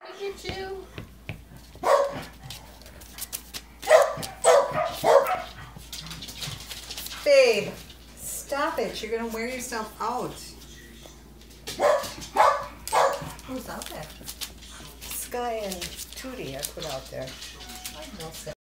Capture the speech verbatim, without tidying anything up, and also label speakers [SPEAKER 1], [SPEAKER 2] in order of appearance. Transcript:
[SPEAKER 1] Look at you. Babe, stop it. You're going to wear yourself out. Who's out there? Sky and Tootie I put out there. I know.